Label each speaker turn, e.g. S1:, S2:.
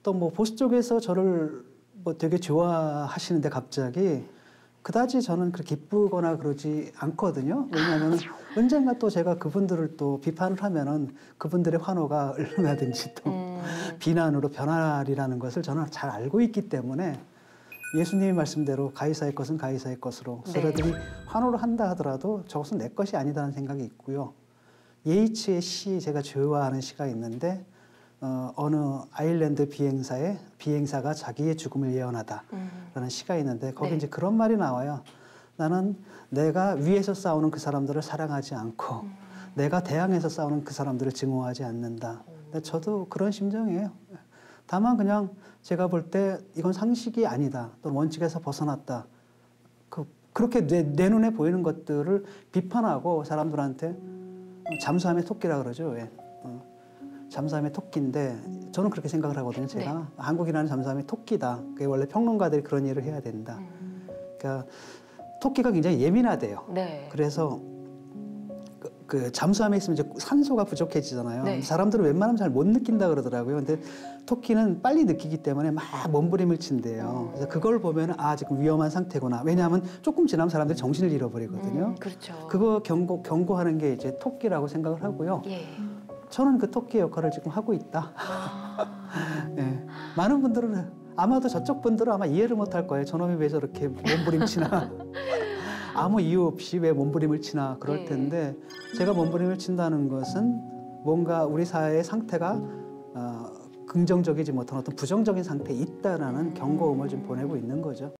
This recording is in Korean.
S1: 또 뭐 보수 쪽에서 저를 뭐 되게 좋아하시는데 갑자기 그다지 저는 그렇게 기쁘거나 그러지 않거든요. 왜냐하면 언젠가 또 제가 그분들을 또 비판을 하면은 그분들의 환호가 얼마든지 또 비난으로 변하리라는 것을 저는 잘 알고 있기 때문에 예수님의 말씀대로 가이사의 것은 가이사의 것으로 그들이 환호를 한다 하더라도 저것은 내 것이 아니다는 생각이 있고요. 예이츠의 시 제가 좋아하는 시가 있는데 어느 아일랜드 비행사가 자기의 죽음을 예언하다라는 시가 있는데 거기 이제 그런 말이 나와요. 나는 내가 위에서 싸우는 그 사람들을 사랑하지 않고 내가 대항해서 싸우는 그 사람들을 증오하지 않는다. 근데 저도 그런 심정이에요. 다만 그냥 제가 볼 때 이건 상식이 아니다. 또는 원칙에서 벗어났다. 그렇게 내 눈에 보이는 것들을 비판하고 사람들한테 잠수함의 토끼라 그러죠. 왜? 잠수함의 토끼인데 저는 그렇게 생각을 하거든요. 제가 한국이라는 잠수함의 토끼다. 그게 원래 평론가들이 그런 일을 해야 된다. 그러니까 토끼가 굉장히 예민하대요. 그래서 그 잠수함에 있으면 이제 산소가 부족해지잖아요. 사람들은 웬만하면 잘 못 느낀다 그러더라고요. 근데 토끼는 빨리 느끼기 때문에 막 몸부림을 친대요. 그래서 그걸 보면 아 지금 위험한 상태구나. 왜냐하면 조금 지나면 사람들이 정신을 잃어버리거든요.
S2: 그렇죠.
S1: 그거 경고하는 게 이제 토끼라고 생각을 하고요. 저는 그 토끼의 역할을 지금 하고 있다. 네. 많은 분들은 아마도 저쪽 분들은 아마 이해를 못할 거예요. 저놈이 왜 저렇게 몸부림치나. 아무 이유 없이 왜 몸부림을 치나 그럴 텐데 제가 몸부림을 친다는 것은 뭔가 우리 사회의 상태가 긍정적이지 못한 어떤 부정적인 상태에 있다라는 경고음을 좀 보내고 있는 거죠.